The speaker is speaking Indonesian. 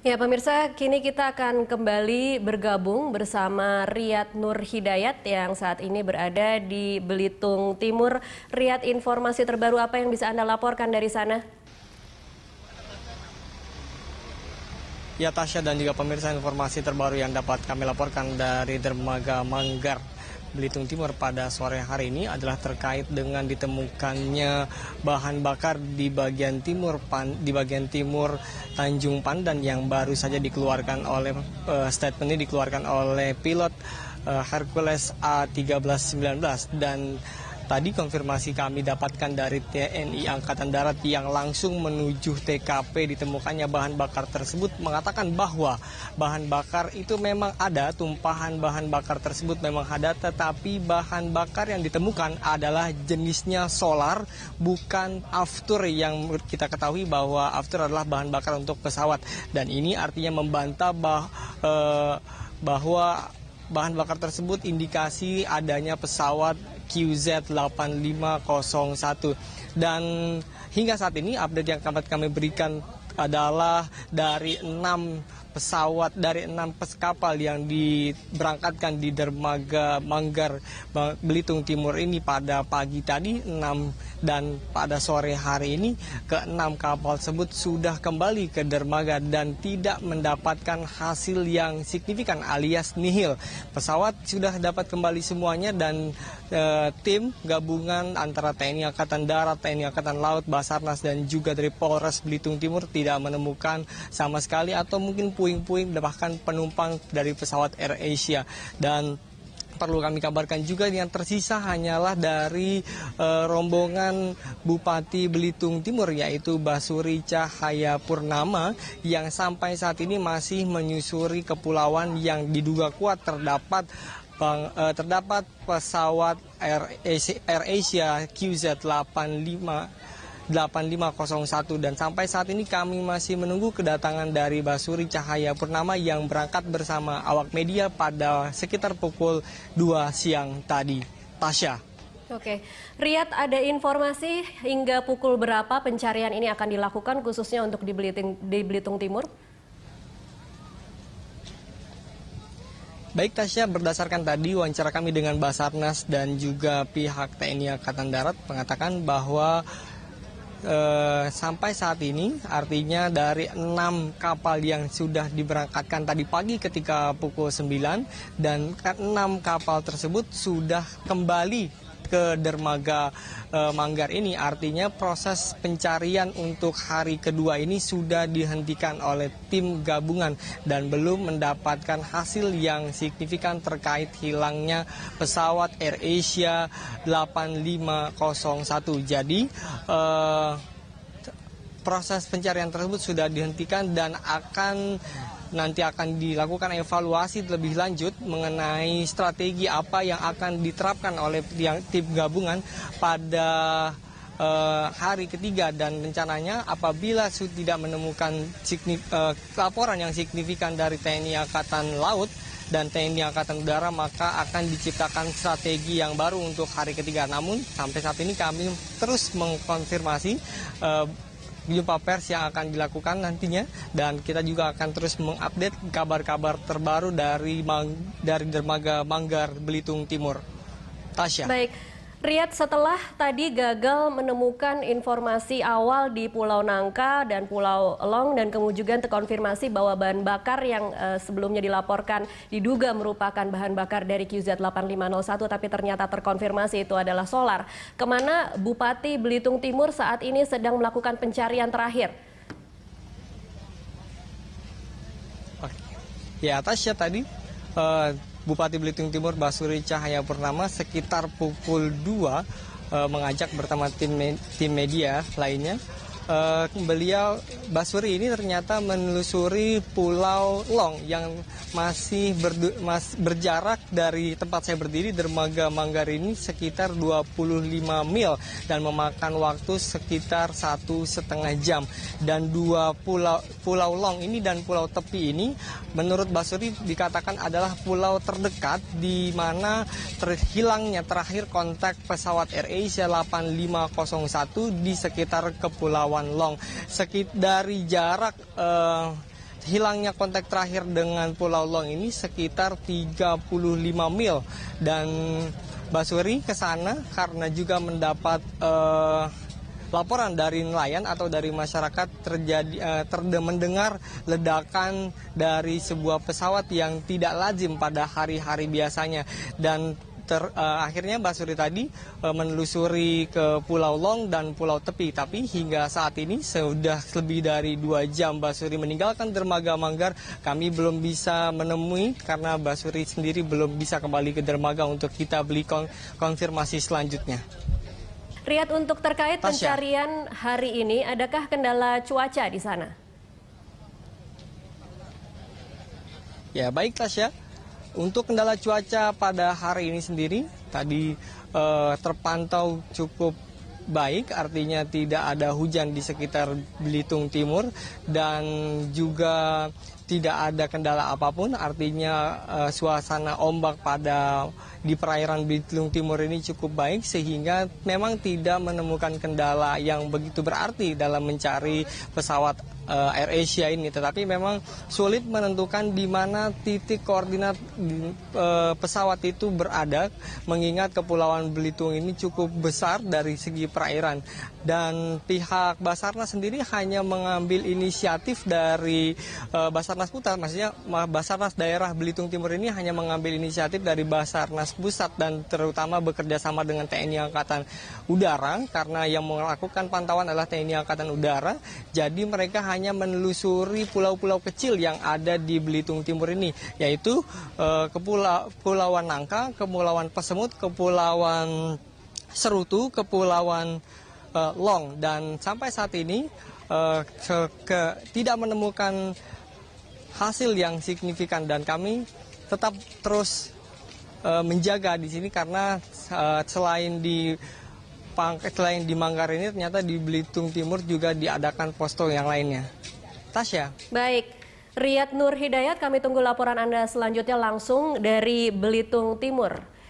Ya pemirsa, kini kita akan kembali bergabung bersama Riyad Nur Hidayat yang saat ini berada di Belitung Timur. Riyad, informasi terbaru apa yang bisa Anda laporkan dari sana? Ya Tasya dan juga pemirsa, informasi terbaru yang dapat kami laporkan dari Dermaga Manggar Belitung Timur pada sore hari ini adalah terkait dengan ditemukannya bahan bakar di bagian timur Tanjung Pandan yang baru saja dikeluarkan oleh statement ini dikeluarkan oleh pilot Hercules A1319 dan tadi konfirmasi kami dapatkan dari TNI Angkatan Darat yang langsung menuju TKP ditemukannya bahan bakar tersebut mengatakan bahwa bahan bakar itu memang ada, tumpahan bahan bakar tersebut memang ada, tetapi bahan bakar yang ditemukan adalah jenisnya solar, bukan aftur yang kita ketahui bahwa aftur adalah bahan bakar untuk pesawat. Dan ini artinya membantah bahwa bahan bakar tersebut indikasi adanya pesawat QZ8501. Dan hingga saat ini update yang dapat kami berikan adalah dari 6 kapal yang diberangkatkan di Dermaga Manggar Belitung Timur ini pada pagi tadi 6, dan pada sore hari ini ke-6 kapal tersebut sudah kembali ke dermaga dan tidak mendapatkan hasil yang signifikan alias nihil. Pesawat sudah dapat kembali semuanya dan tim gabungan antara TNI Angkatan Darat, TNI Angkatan Laut, Basarnas dan juga dari Polres Belitung Timur tidak menemukan sama sekali atau mungkin puing-puing bahkan penumpang dari pesawat AirAsia. Dan perlu kami kabarkan juga yang tersisa hanyalah dari rombongan Bupati Belitung Timur yaitu Basuki Cahayapurnama yang sampai saat ini masih menyusuri kepulauan yang diduga kuat terdapat pesawat AirAsia QZ8501 dan sampai saat ini kami masih menunggu kedatangan dari Basuki Cahayapurnama yang berangkat bersama awak media pada sekitar pukul 2 siang tadi. Tasya. Oke, Riyad, ada informasi hingga pukul berapa pencarian ini akan dilakukan khususnya untuk di Belitung Timur? Baik Tasya, berdasarkan tadi wawancara kami dengan Basarnas dan juga pihak TNI Angkatan Darat mengatakan bahwa sampai saat ini artinya dari 6 kapal yang sudah diberangkatkan tadi pagi ketika pukul 9 dan 6 kapal tersebut sudah kembali ke dermaga Manggar ini, artinya proses pencarian untuk hari kedua ini sudah dihentikan oleh tim gabungan dan belum mendapatkan hasil yang signifikan terkait hilangnya pesawat AirAsia 8501. Jadi proses pencarian tersebut sudah dihentikan dan nanti akan dilakukan evaluasi lebih lanjut mengenai strategi apa yang akan diterapkan oleh tim gabungan pada hari ketiga, dan rencananya apabila tidak menemukan laporan yang signifikan dari TNI Angkatan Laut dan TNI Angkatan Udara maka akan diciptakan strategi yang baru untuk hari ketiga. Namun sampai saat ini kami terus mengkonfirmasi jumpa pers yang akan dilakukan nantinya dan kita juga akan terus mengupdate kabar-kabar terbaru dari dermaga Manggar Belitung Timur. Tasya. Baik, Riyad, setelah tadi gagal menemukan informasi awal di Pulau Nangka dan Pulau Long dan kemudian terkonfirmasi bahwa bahan bakar yang sebelumnya dilaporkan diduga merupakan bahan bakar dari QZ8501 tapi ternyata terkonfirmasi itu adalah solar. Kemana Bupati Belitung Timur saat ini sedang melakukan pencarian terakhir? Ya, Tasya, tadi Bupati Belitung Timur Basuki Cahayapurnama sekitar pukul 2 mengajak bersama tim media lainnya. Basuki ini ternyata menelusuri Pulau Long yang masih berjarak dari tempat saya berdiri dermaga Manggar ini sekitar 25 mil dan memakan waktu sekitar 1,5 jam. Dan dua pulau Long ini dan Pulau Tepi ini menurut Basuki dikatakan adalah pulau terdekat di mana terhilangnya terakhir kontak pesawat AirAsia 8501 di sekitar Kepulauan Long. Dari jarak hilangnya kontak terakhir dengan Pulau Long ini sekitar 35 mil, dan Basuri ke sana karena juga mendapat laporan dari nelayan atau dari masyarakat mendengar ledakan dari sebuah pesawat yang tidak lazim pada hari-hari biasanya, dan akhirnya Basuri tadi menelusuri ke Pulau Long dan Pulau Tepi, tapi hingga saat ini sudah lebih dari 2 jam Basuri meninggalkan dermaga Manggar. Kami belum bisa menemui karena Basuri sendiri belum bisa kembali ke dermaga untuk kita beli konfirmasi selanjutnya. Riyad, untuk terkait pencarian hari ini, adakah kendala cuaca di sana? Ya, baik Tasya. Untuk kendala cuaca pada hari ini sendiri, tadi terpantau cukup baik, artinya tidak ada hujan di sekitar Belitung Timur dan juga tidak ada kendala apapun, artinya suasana ombak di perairan Belitung Timur ini cukup baik, sehingga memang tidak menemukan kendala yang begitu berarti dalam mencari pesawat AirAsia ini. Tetapi memang sulit menentukan di mana titik koordinat pesawat itu berada, mengingat Kepulauan Belitung ini cukup besar dari segi perairan. Dan pihak Basarnas sendiri hanya mengambil inisiatif dari Basarnas Pusat, maksudnya Basarnas daerah Belitung Timur ini hanya mengambil inisiatif dari Basarnas Pusat dan terutama bekerja sama dengan TNI Angkatan Udara, karena yang melakukan pantauan adalah TNI Angkatan Udara. Jadi mereka hanya menelusuri pulau-pulau kecil yang ada di Belitung Timur ini, yaitu Kepulauan Nangka, Kepulauan Pesemut, Kepulauan Serutu, Kepulauan Long, dan sampai saat ini tidak menemukan hasil yang signifikan, dan kami tetap terus menjaga di sini karena selain di Manggar ini, ternyata di Belitung Timur juga diadakan posko yang lainnya. Tasya. Baik, Riyad Nur Hidayat, kami tunggu laporan Anda selanjutnya langsung dari Belitung Timur.